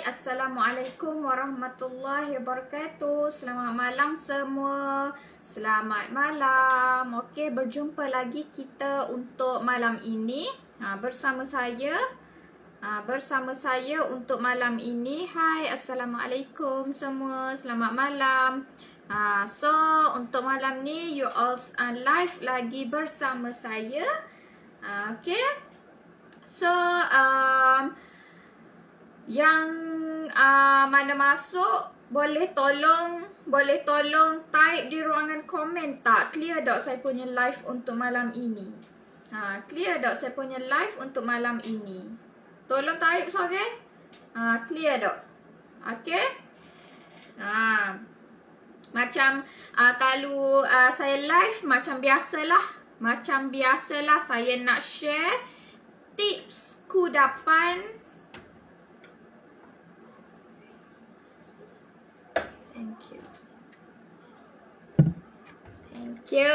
Assalamualaikum warahmatullahi wabarakatuh. Selamat malam semua. Selamat malam. Okey, berjumpa lagi kita untuk malam ini. Bersama saya untuk malam ini. Hai, Assalamualaikum semua. Selamat malam. So untuk malam ni you all live lagi bersama saya. Okey. So yang mana masuk boleh tolong type di ruangan komen tak? Clear tak saya punya live untuk malam ini? Clear tak saya punya live untuk malam ini? Tolong type sorry. Clear tak? Okey. Macam kalau saya live macam biasalah saya nak share tips kudapan. Thank you.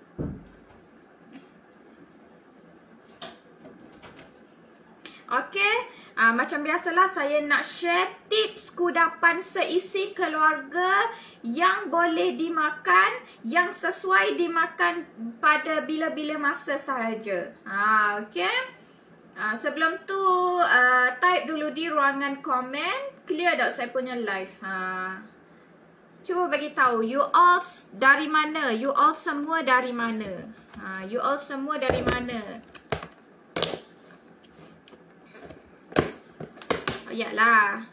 Okey, macam biasalah saya nak share tips kudapan seisi keluarga yang boleh dimakan, yang sesuai dimakan pada bila-bila masa sahaja. Okey. Sebelum tu type dulu di ruangan komen. Clear tak saya punya live? Cuba bagi tahu you all dari mana? You all semua dari mana? You all semua dari mana? Yalah.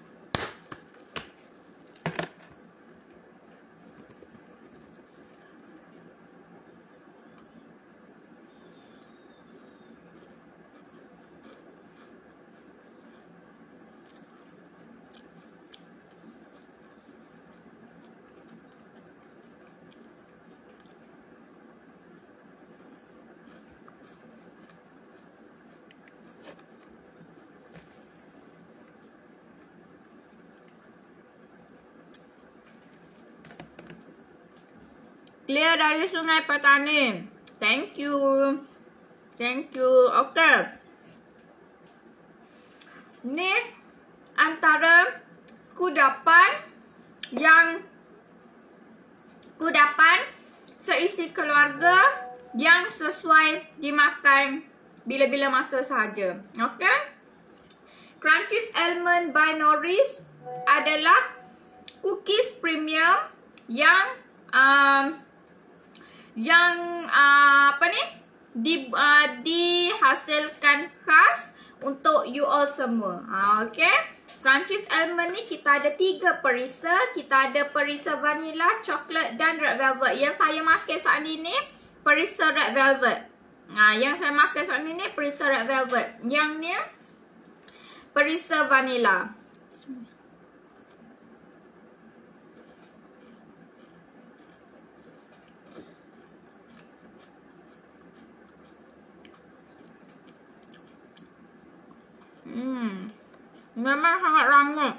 Clear dari Sungai Petani. Thank you. Thank you. Okay. Ni antara kudapan seisi keluarga yang sesuai dimakan bila-bila masa sahaja. Okay. Crunchies Almond by Norris adalah cookies premium yang dihasilkan khas untuk you all semua. Okay. Crunchies Almond ni kita ada 3 perisa. Kita ada perisa vanilla, coklat dan red velvet. Yang saya makan saat ini perisa red velvet. Yang saya makan saat ini perisa red velvet. Yang ni perisa vanilla. Memang sangat rangup.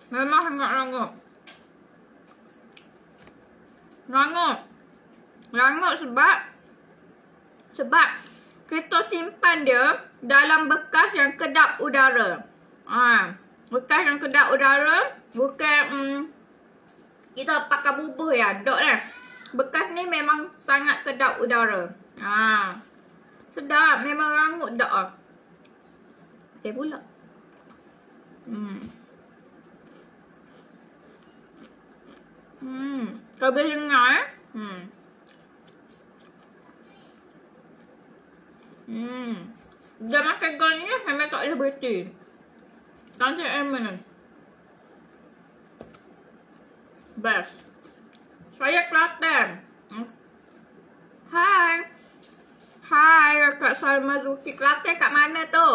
Rangup sebab kita simpan dia dalam bekas yang kedap udara. Bekas yang kedap udara, bukan kita pakai bubuh ya, dok lah. Bekas ni memang sangat kedap udara. Sedap, memang rangup dak. Okay pula. Kau boleh dengar Dia makan gol ni memang tak boleh berhenti. Cantik Almond. Best. Saya Kelantan. Hai Kak Salma Zulki. Kelantan kat mana tu?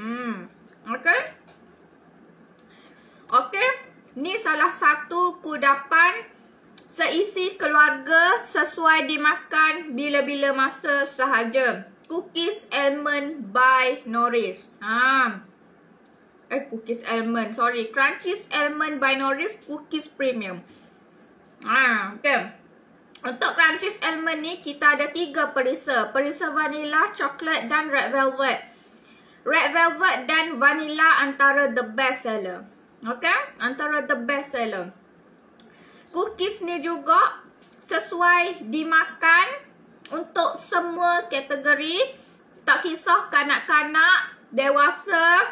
Okay. Ni salah satu kudapan seisi keluarga sesuai dimakan bila-bila masa sahaja. Cookies Almond by Norris. Cookies Almond, sorry. Crunchies Almond by Norris Cookies Premium. Okay. Untuk Crunchies Almond ni kita ada 3 perisa. Perisa vanilla, coklat dan red velvet. Red velvet dan vanilla antara the best seller. Okay, antara the best seller. Cookies ni juga sesuai dimakan untuk semua kategori. Tak kisah kanak-kanak, dewasa,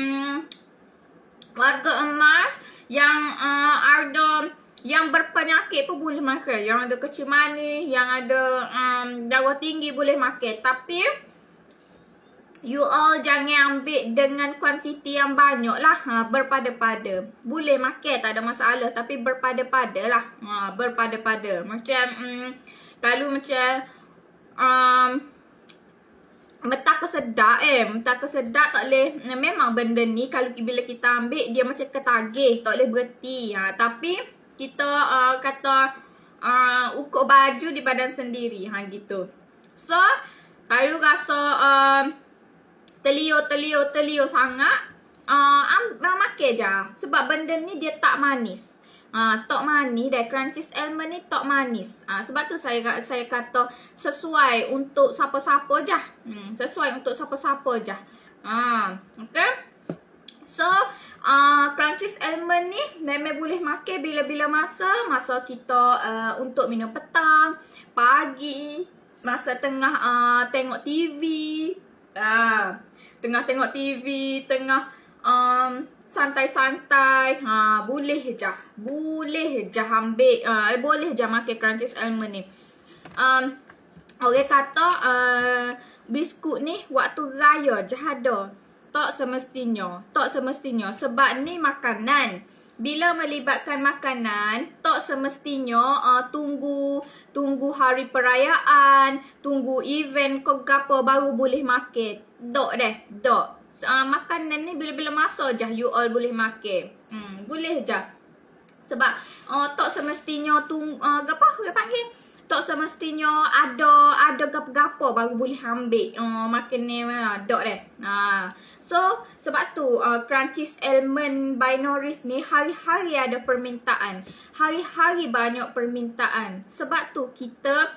warga emas, yang ada yang berpenyakit pun boleh makan. Yang ada kecil manis, yang ada darah tinggi boleh makan. Tapi you all jangan ambil dengan kuantiti yang banyak lah. Berpada-pada. Boleh makan, tak ada masalah. Tapi berpada-pada lah. Berpada-pada. Macam kalau macam mentaka sedap mentaka sedap tak boleh. Memang benda ni kalau bila kita ambil dia macam ketagih, tak boleh berhenti. Tapi kita kata ukur baju di badan sendiri gitu. So kalau rasa telio sangat, makan je. Sebab benda ni dia tak manis. Tak manis dah. Crunchies almond ni tak manis. Sebab tu saya kata sesuai untuk siapa-siapa je. Sesuai untuk siapa-siapa je. Okay. So crunchies almond ni memang boleh makan bila-bila masa. Masa kita untuk minum petang, pagi, masa tengah tengok TV, tengah tengok TV, tengah santai-santai, boleh je ambil, boleh je makan crunchies almond ni. Orang kata biskut ni waktu raya je ada. Tak semestinya sebab ni makanan. Bila melibatkan makanan, tak semestinya tunggu hari perayaan, tunggu event ke apa baru boleh makan. Dok. Makanan ni bila-bila masa je you all boleh makan. Boleh je. Sebab tak semestinya apa orang panggil? Tak semestinya ada gapo-gapo baru boleh ambil makan ni dok deh. So sebab tu crunchies almond by Norris ni hari-hari ada permintaan. Hari-hari banyak permintaan. Sebab tu kita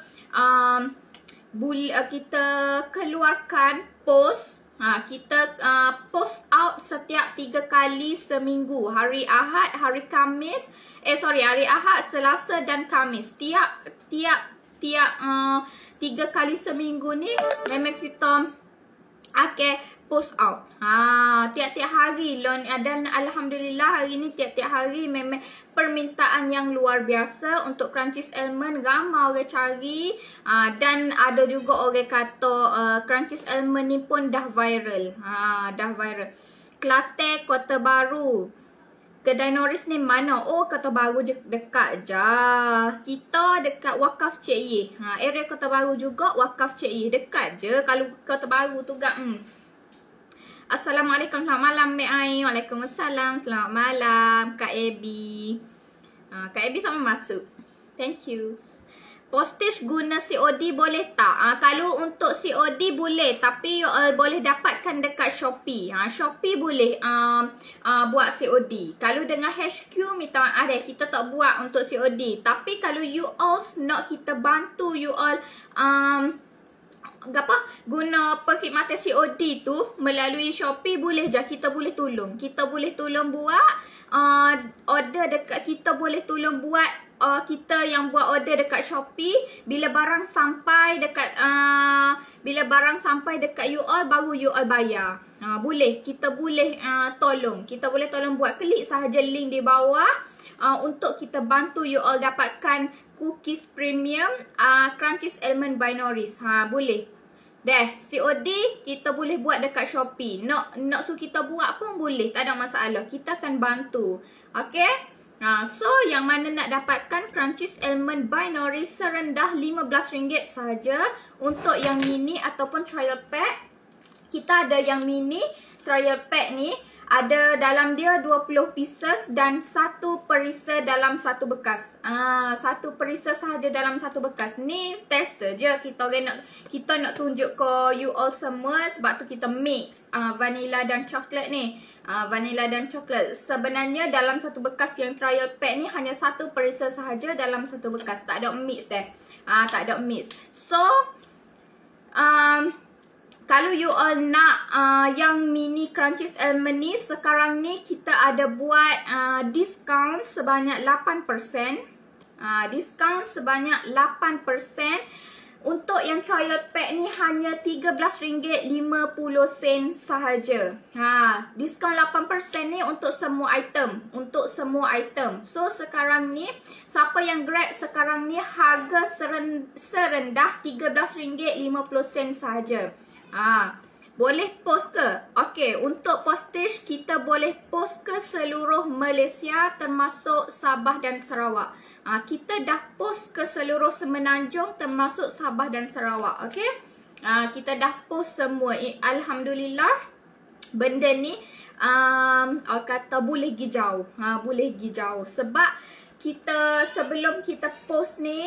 kita keluarkan post. Kita post out setiap 3 kali seminggu. Hari Ahad, hari Khamis. Hari Ahad, Selasa dan Khamis. Tiap 3 kali seminggu ni memang kita akan post out. Tiap-tiap hari dan alhamdulillah hari ni tiap-tiap hari memang permintaan yang luar biasa untuk crunchies almond. Ramai orang cari dan ada juga orang kata crunchies almond ni pun dah viral. Kelantan, Kota Baru. Kedai Norris ni mana? Kota Baru je, dekat je. Kita dekat Wakaf Cik Ye. Area Kota Baru juga Wakaf Cik Ye. Dekat je. Kalau Kota Baru tu gak. Assalamualaikum, selamat malam Mek Ai. Waalaikumsalam, selamat malam Kak Abby. Kak Abby sama masuk. Thank you. Postage guna COD boleh tak? Kalau untuk COD boleh, tapi boleh dapatkan dekat Shopee. Shopee boleh buat COD. Kalau dengan HQ minta maaf kita tak buat untuk COD. Tapi kalau you all nak kita bantu you all guna perkhidmatan COD tu melalui Shopee, boleh je, kita boleh tolong. Kita boleh tolong buat order dekat, kita boleh tolong buat kita yang buat order dekat Shopee. Bila barang sampai dekat you all, baru you all bayar. Boleh, kita boleh tolong. Kita boleh tolong buat. Klik sahaja link di bawah untuk kita bantu you all dapatkan cookies premium crunchies almond by Norris. Boleh. COD kita boleh buat dekat Shopee. Nak suruh kita buat pun boleh, tak ada masalah. Kita akan bantu. Okay? So yang mana nak dapatkan crunchies almond by Norris serendah RM15 sahaja. Untuk yang mini ataupun trial pack, kita ada yang mini trial pack ni. Ada dalam dia 20 pieces dan 1 perisa dalam 1 bekas. 1 perisa sahaja dalam 1 bekas. Ni tester je. Kita nak tunjuk ke you all semua. Sebab tu kita mix vanilla dan coklat ni. Vanilla dan coklat. Sebenarnya dalam 1 bekas yang trial pack ni hanya 1 perisa sahaja dalam 1 bekas. Tak ada mix dah. Tak ada mix. So Kalau you all nak yang mini crunchies almond ni, sekarang ni kita ada buat diskaun sebanyak 8%. Diskaun sebanyak 8%. Untuk yang trial pack ni hanya RM13.50 sahaja. Diskaun 8% ni untuk semua item. Untuk semua item. So sekarang ni, siapa yang grab sekarang ni harga serendah RM13.50 sahaja. Boleh post ke? Okey, untuk postage kita boleh post ke seluruh Malaysia termasuk Sabah dan Sarawak. Kita dah post ke seluruh Semenanjung termasuk Sabah dan Sarawak. Okey? Kita dah post semua. Alhamdulillah. Benda ni kata boleh pergi jauh. Boleh pergi jauh. Sebab kita sebelum kita post ni,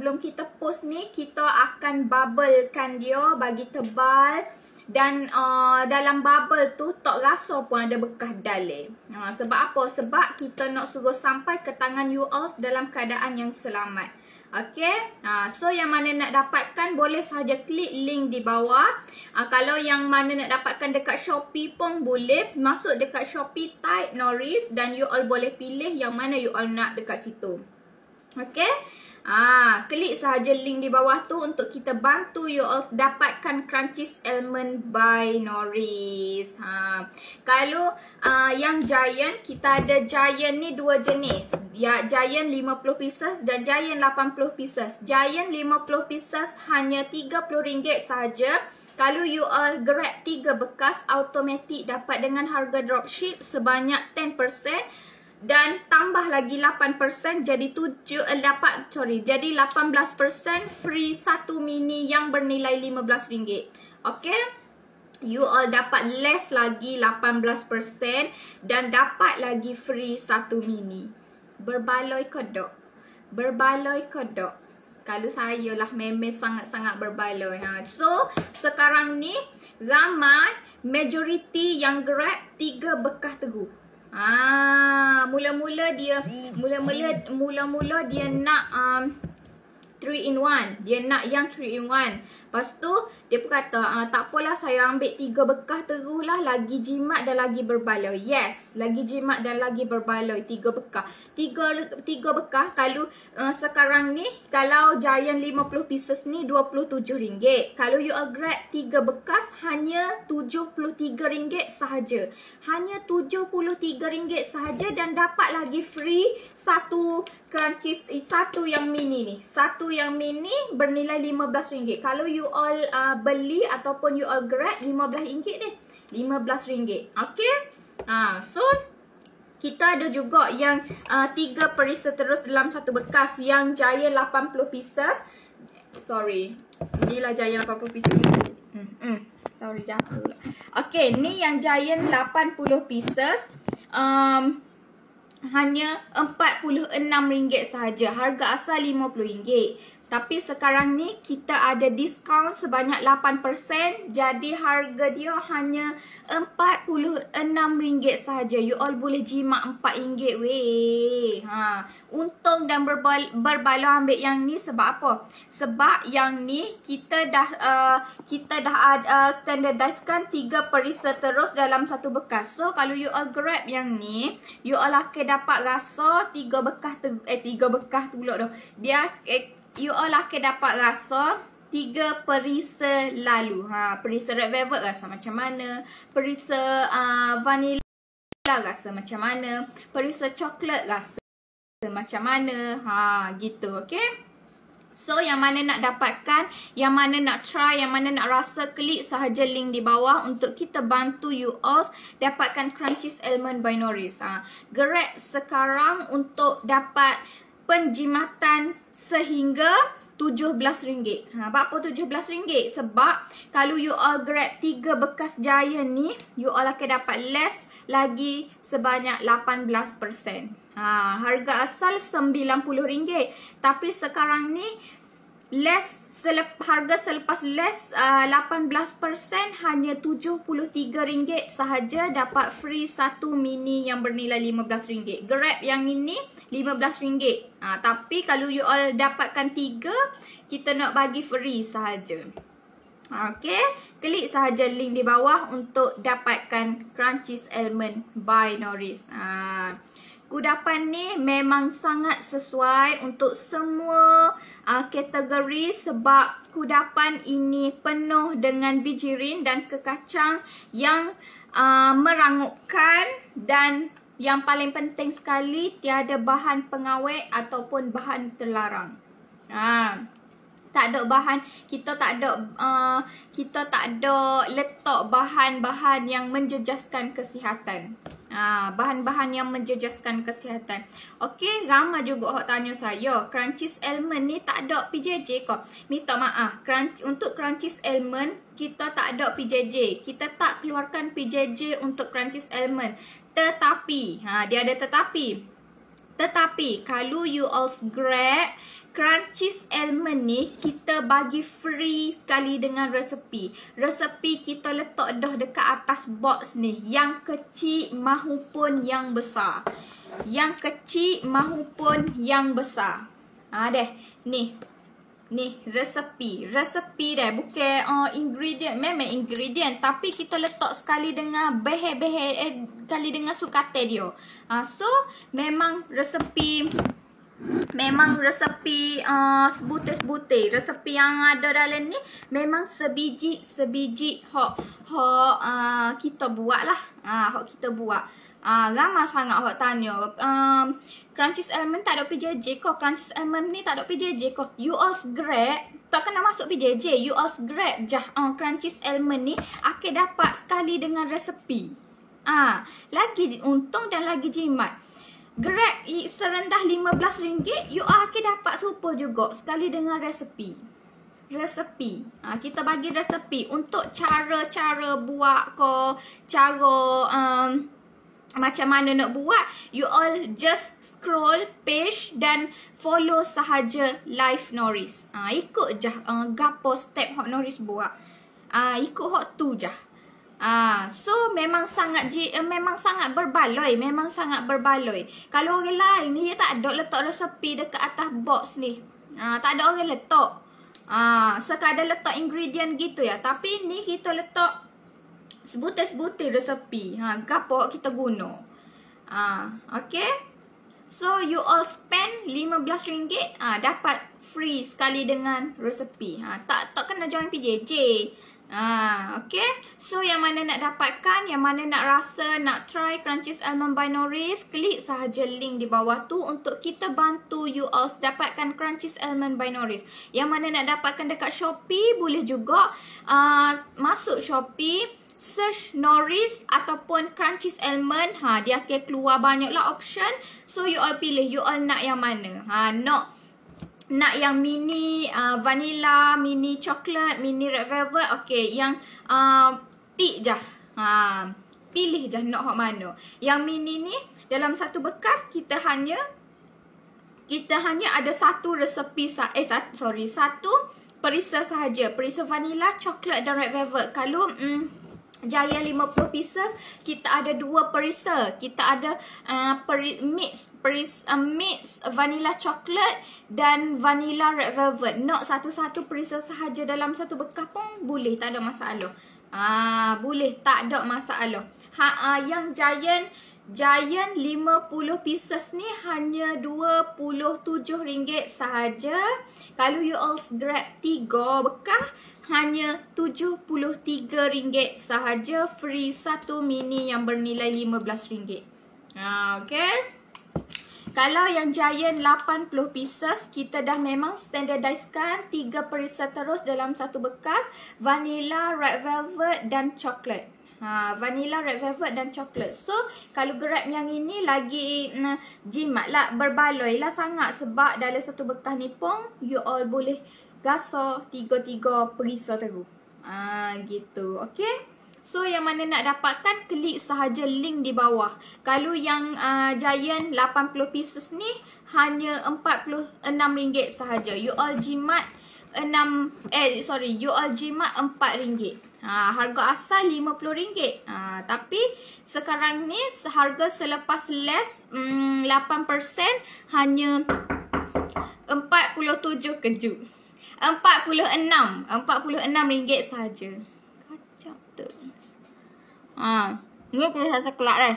kita akan bubblekan dia bagi tebal. Dan dalam bubble tu tok rasa pun ada bekas dalil. Sebab apa? Sebab kita nak suruh sampai ke tangan you all dalam keadaan yang selamat. Okay? So yang mana nak dapatkan boleh sahaja klik link di bawah. Kalau yang mana nak dapatkan dekat Shopee pun boleh. Masuk dekat Shopee, type Norris dan you all boleh pilih yang mana you all nak dekat situ. Okay? Klik sahaja link di bawah tu untuk kita bantu you all dapatkan crunchies almond by Norris. Kalau yang giant, kita ada giant ni dua jenis. Ya, giant 50 pieces dan giant 80 pieces. Giant 50 pieces hanya RM30 sahaja. Kalau you all grab 3 bekas, automatic dapat dengan harga dropship sebanyak 10%. Dan tambah lagi 8% jadi jadi 18% free satu mini yang bernilai RM15. Okay? You all dapat less lagi 18% dan dapat lagi free satu mini. Berbaloi kodok. Berbaloi kodok. Kalau saya lah memang sangat-sangat berbaloi. So, sekarang ni ramai majority yang grab 3 bekas teguh. Mula-mula dia nak 3 in 1. Dia nak yang 3 in 1. Lepas tu dia pun kata tak apalah, saya ambil 3 bekas terus lah, lagi jimat dan lagi berbaloi. Yes, lagi jimat dan lagi berbaloi. 3 bekas. 3 bekas kalau sekarang ni, kalau giant 50 pieces ni RM27. Kalau you all grab 3 bekas hanya RM73 sahaja. Hanya RM73 sahaja dan dapat lagi free satu crunchies, satu yang mini ni. Satu yang mini bernilai RM15. Kalau you all beli ataupun you all grab RM15 deh. RM15. Okay? So kita ada juga yang 3 perisa terus dalam satu bekas. Yang giant 80 pieces. Sorry. Inilah giant 80 pieces. Sorry, jatuh pula. Okay, ni yang giant 80 pieces. Hanya RM46 sahaja. Harga asal RM50. Tapi sekarang ni kita ada diskaun sebanyak 8%. Jadi harga dia hanya RM46 sahaja. You all boleh jimat RM4 weh. Untung dan berbaloi ambil yang ni sebab apa? Sebab yang ni kita dah standardizekan 3 perisa terus dalam satu bekas. So kalau you all grab yang ni, you all akan dapat rasa 3 bekas tu pula dah. You all akan dapat rasa 3 perisa lalu. Perisa red velvet rasa macam mana? Perisa vanilla rasa macam mana? Perisa coklat rasa macam mana? Gitu, okay? So, yang mana nak dapatkan, yang mana nak try, yang mana nak rasa, klik sahaja link di bawah untuk kita bantu you all dapatkan crunchies almond by Norris. Grab sekarang untuk dapat penjimatan sehingga RM17. Apa RM17? Sebab kalau you all grab 3 bekas giant ni, you all akan dapat less lagi sebanyak 18%. Harga asal RM90. Tapi sekarang ni less, harga selepas less 18% hanya RM73 sahaja, dapat free satu mini yang bernilai RM15. Grab yang ini RM15. Tapi kalau you all dapatkan 3, kita nak bagi free sahaja. Okey, klik sahaja link di bawah untuk dapatkan Crunchies Almond by Norris. Kudapan ni memang sangat sesuai untuk semua kategori sebab kudapan ini penuh dengan bijirin dan kekacang yang merangupkan, dan yang paling penting sekali tiada bahan pengawet ataupun bahan terlarang. Tak ada bahan, kita tak ada letak bahan-bahan yang menjejaskan kesihatan. Bahan-bahan yang menjejaskan kesihatan. Okey, ramai juga orang tanya saya, Crunchies Almond ni tak ada PJJ ke? Minta maaf, untuk Crunchies Almond kita tak ada PJJ. Kita tak keluarkan PJJ untuk Crunchies Almond. Tetapi, dia ada tetapi. Tetapi kalau you all grab Crunchies Almond ni, kita bagi free sekali dengan resepi. Resepi kita letak dah dekat atas box ni, yang kecil mahupun yang besar. Yang kecil mahupun yang besar. Ni resepi. Resepi dah, bukan ingredient. Memang ingredient, tapi kita letak sekali dengan kali dengan sukatan dia. So memang resepi sebutir-sebutir. Resepi yang ada dalam ni memang sebiji kita buat lah. Kita buat. Ramai sangat orang tanya, Crunchies Almond tak ada PJJ kok? Crunchies Almond ni tak ada PJJ kok? You all grab, tak kena masuk PJJ. You all grab je Crunchies Almond ni akan dapat sekali dengan resepi. Lagi untung dan lagi jimat. Grab serendah RM15, you akan dapat super juga sekali dengan resepi. Kita bagi resepi untuk cara-cara buat ke, cara macam mana nak buat. You all just scroll page dan follow sahaja live Norris. Ikut je gapo step hot Norris buat. Ikut hot tu je. So memang sangat berbaloi, Kalau orang lain ni dia tak ada letak resepi dekat atas box ni. Tak ada orang letak. Sekadar letak ingredient gitu ya. Tapi ni kita letak sebutir-sebutir resepi. Gapo kita guna. Okay. So you all spend RM15, dapat free sekali dengan resepi. Tak kena join PJJ. Okay. So yang mana nak dapatkan, yang mana nak rasa, nak try Crunchies Almond by Norris, klik sahaja link di bawah tu untuk kita bantu you all dapatkan Crunchies Almond by Norris. Yang mana nak dapatkan dekat Shopee, boleh juga masuk Shopee, search Norris ataupun Crunchies Almond. Dia akan keluar banyaklah option. So you all pilih, you all nak yang mana. Nak yang mini vanilla, mini coklat, mini red velvet. Okay, yang tik je. Pilih je nak hak mana. Yang mini ni dalam satu bekas kita hanya ada satu resepi satu perisa sahaja. Perisa vanilla, coklat dan red velvet. Kalau Giant 50 pieces, kita ada 2 perisa. Kita ada mix vanilla coklat dan vanilla red velvet. Nak satu-satu perisa sahaja dalam satu bekas pun boleh, tak ada masalah. Boleh, tak ada masalah. Yang Giant 50 pieces ni hanya RM27 sahaja. Kalau you all grab 3 bekas, hanya RM73 sahaja. Free satu mini yang bernilai RM15. Okay. Kalau yang Giant 80 pieces, kita dah memang standardizekan 3 perisa terus dalam satu bekas. Vanilla, red velvet dan coklat. Vanilla, red velvet dan coklat. So kalau grab yang ini lagi jimat lah, berbaloi lah sangat. Sebab dalam satu bekas ni pun you all boleh gasa 3 perisa terus. Gitu. Okay. So yang mana nak dapatkan, klik sahaja link di bawah. Kalau yang Giant 80 pieces ni hanya RM46 sahaja. You all jimat you all jimat RM4. Harga asal RM50. Tapi sekarang ni harga selepas less 8% hanya 47 kejut. RM46 sahaja. Kacau tu. Ni kisah coklat dah.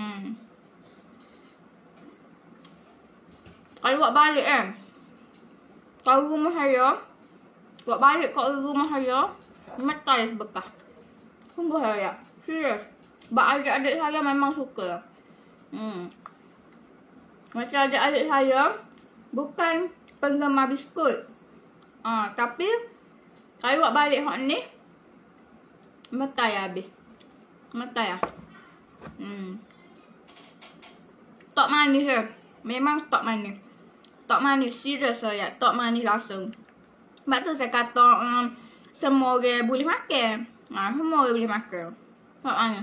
Kalau buat balik kalau rumah saya, buat balik kat rumah saya, metai sebekah. Sungguh saya, serius. Sebab adik-adik saya memang suka. Macam adik-adik saya bukan penggemar biskut. Tapi kalau buat balik hak ni, metai habis. Metai lah. Tok manis je. Memang tok manis. Tok manis, serius saya. Tok manis langsung. Sebab tu saya kata semua orang boleh makan. Semua orang boleh makan. Tok manis.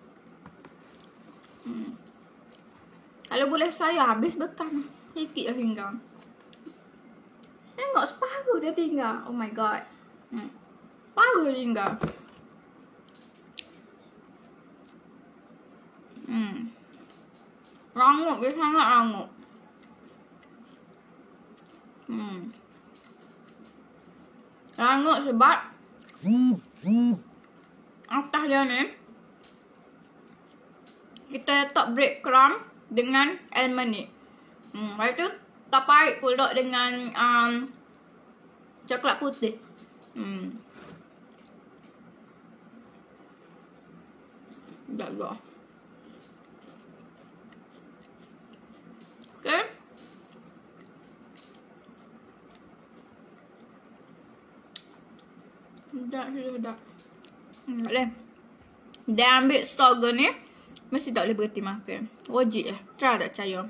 Kalau boleh saya habis bekam. Sikit dah tinggal. Tengok separuh dia tinggal. Oh my god. Separuh dia tinggal. Rangup dia, sangat rangup. Rangup sebab atas dia ni kita letak breadcrumb dengan almond ni. Lepas tu tak pahit pula dengan coklat putih. Jaga. Okay. Sedap. Boleh. Dan ambil sorghum ni, mesti tak boleh berhenti makan. Wajib lah. Try tak percaya.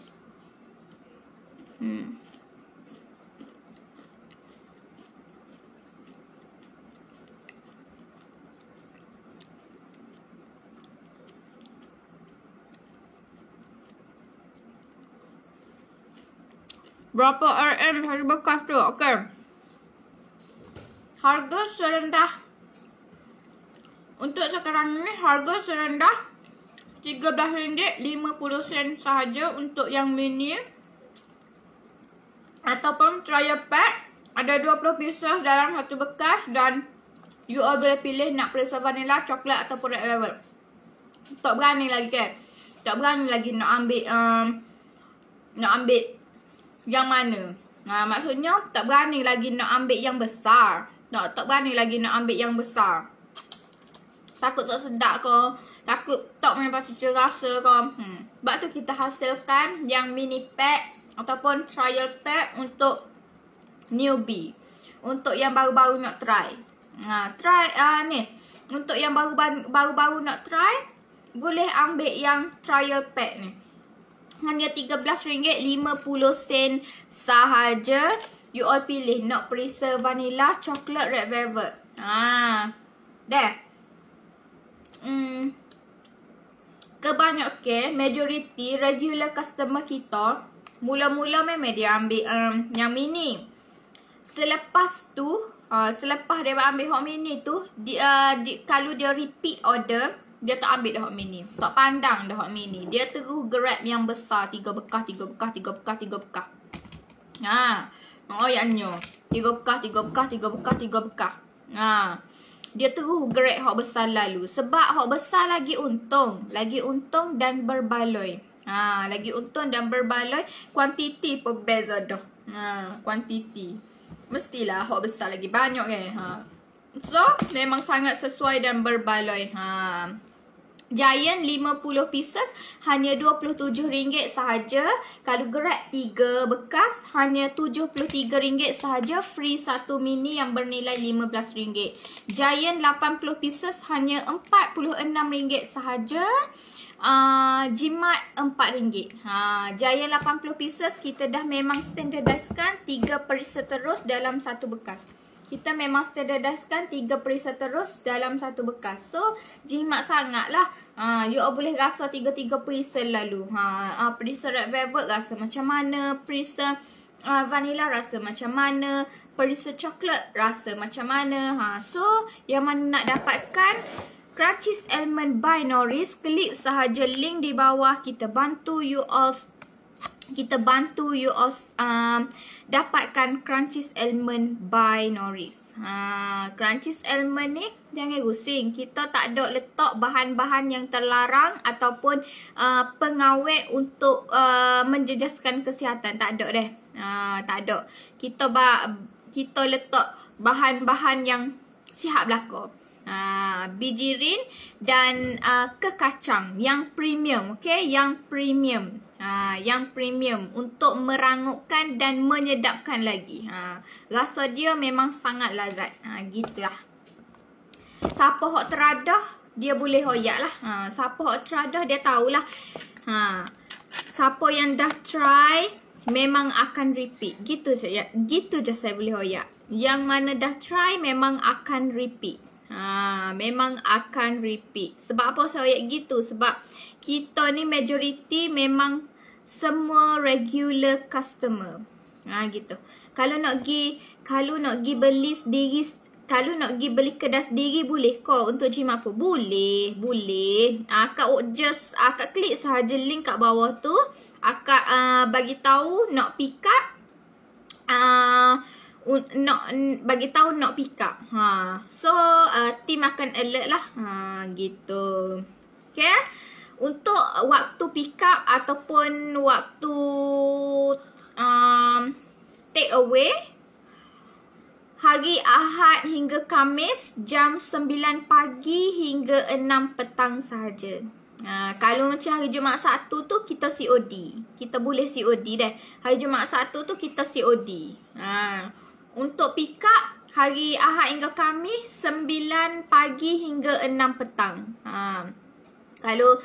Berapa RM harga bekas tu? Okay. Harga serendah. Untuk sekarang ni harga serendah RM13.50 sahaja untuk yang mini. Ataupun trial pack. Ada 20 pieces dalam satu bekas. Dan you all boleh pilih nak perisa vanilla, coklat ataupun red velvet. Tak berani lagi kan? Tak berani lagi nak ambil yang mana. Maksudnya tak berani lagi nak ambil yang besar. Tak berani lagi nak ambil yang besar. Takut tak sedap ke, takut tak mendapat cita rasa ke. Sebab tu kita hasilkan yang mini pack ataupun trial pack untuk newbie. Untuk yang baru-baru nak try. Ni. Untuk yang baru-baru nak try, boleh ambil yang trial pack ni. Hanya RM13.50 sahaja. You all pilih nak perisa vanilla, coklat, red velvet. Dah. Kebanyakan majority regular customer kita mula-mula memang dia ambil yang mini. Selepas tu, selepas dia ambil hot mini tu, kalau dia repeat order, dia tak ambil dah hot mini. Tak pandang dah hot mini. Dia terus grab yang besar. 3 bekas. Ayatnya 3 bekas. Dia terus grab hot besar lalu. Sebab hot besar lagi untung. Dan berbaloi. Lagi untung dan berbaloi. Kuantiti pun beza dah. Kuantiti. Mestilah hot besar lagi banyak kan. So, memang sangat sesuai dan berbaloi. Giant 50 pieces hanya RM27 sahaja. Kalau grab 3 bekas hanya RM73 sahaja. Free 1 mini yang bernilai RM15. Giant 80 pieces hanya RM46 sahaja. Jimat RM4. Giant 80 pieces kita dah memang standardiskan 3 perisa terus dalam satu bekas. Kita memang standardiskan 3 perisa terus dalam satu bekas. So, jimat sangat lah. You all boleh rasa 3 perisa lalu. Perisa red velvet rasa macam mana. Perisa vanilla rasa macam mana. Perisa coklat rasa macam mana. So, yang mana nak dapatkan Crunchies Almond by Norris, klik sahaja link di bawah. Kita bantu you all kita bantu you all dapatkan Crunchies Almond by Norris. Crunchies Almond ni jangan pusing. Kita tak ada letak bahan-bahan yang terlarang ataupun pengawet untuk menjejaskan kesihatan. Tak ada deh. Tak ada. Kita letak bahan-bahan yang sihat belaka. Bijirin dan kekacang yang premium, okey, yang premium. Yang premium untuk merangupkan dan menyedapkan lagi. Rasa dia memang sangat lazat. Gitulah. Siapa hok teradah dia boleh hoyak lah. Siapa hok teradah dia tahulah. Siapa yang dah try memang akan repeat. Gitu saja. Gitu je saya boleh hoyak. Yang mana dah try memang akan repeat. Memang akan repeat. Sebab apa saya hoyak gitu? Sebab kita ni majority memang semua regular customer. Gitu. Kalau nak pergi beli sendiri, kalau nak pergi beli kedai sendiri boleh kau untuk gym apa? Boleh. Akak just akak klik sahaja link kat bawah tu. Akak bagi tahu nak pick up. Bagi tahu nak pick up. So team akan alert lah. Gitu. Okay. Untuk waktu pick up ataupun waktu take away, hari Ahad hingga Khamis jam 9 pagi hingga 6 petang sahaja. Kalau macam hari Jumaat Sabtu tu kita COD. Kita boleh COD deh. Hari Jumaat Sabtu tu kita COD. Untuk pick up hari Ahad hingga Khamis 9 pagi hingga 6 petang. Kalau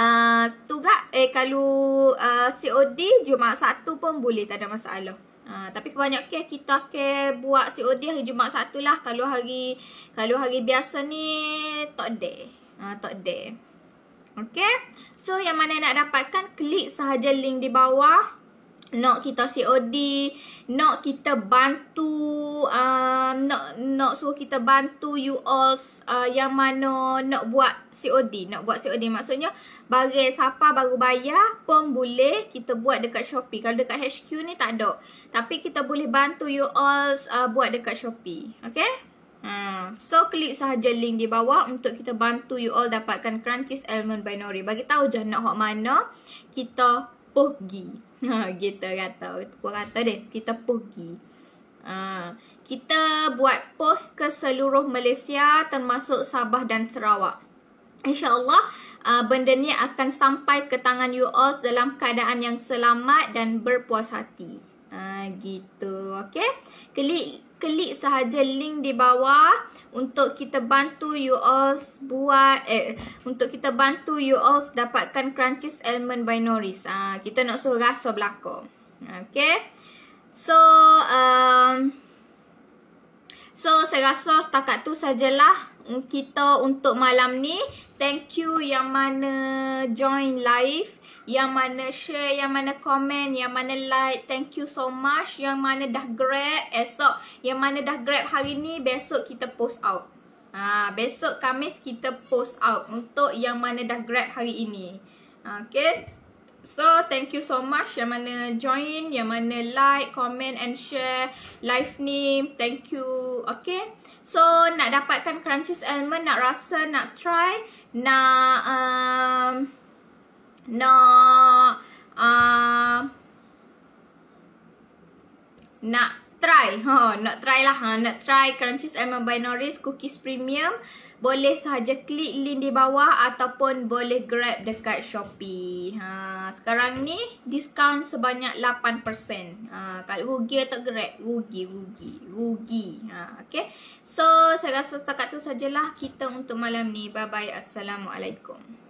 kalau COD Jumaat Sabtu pun boleh, tak ada masalah. Tapi kebanyakan kita akan buat COD hari Jumaat Sabtu lah. Kalau hari biasa ni tak ada. Okay. So yang mana nak dapatkan, klik sahaja link di bawah. Nak kita COD, nak kita bantu, nak suruh kita bantu you all yang mana nak buat COD. Maksudnya barang siapa baru bayar pun boleh kita buat dekat Shopee. Kalau dekat HQ ni tak ada. Tapi kita boleh bantu you all buat dekat Shopee. Okay? So klik sahaja link di bawah untuk kita bantu you all dapatkan Crunchies Almond by Nori. Bagi tahu je nak hok mana, kita pergi. Kita kata deh, kita pergi. Kita buat post ke seluruh Malaysia termasuk Sabah dan Sarawak. InsyaAllah benda ni akan sampai ke tangan you all dalam keadaan yang selamat dan berpuas hati. Gitu. Okay. Klik sahaja link di bawah untuk kita bantu you all untuk kita bantu you all dapatkan Crunchies Almond by Norris. Kita nak suruh rasa belaka. Okay. So saya rasa setakat tu sajalah kita untuk malam ni. Thank you yang mana join live, yang mana share, yang mana komen, yang mana like. Thank you so much. Yang mana dah grab yang mana dah grab hari ni, besok kita post out. Besok Khamis kita post out untuk yang mana dah grab hari ini. Okay. So thank you so much yang mana join, yang mana like, comment and share live ni. Thank you. Okay. So nak dapatkan Crunchies Almond, nak rasa, nak try, nak try Crunchies Almond by Norris Cookies Premium, boleh sahaja klik link di bawah ataupun boleh grab dekat Shopee. Sekarang ni diskaun sebanyak 8%. Kalau rugi atau grab, rugi. Okay. So saya rasa setakat tu sajalah kita untuk malam ni. Bye bye. Assalamualaikum.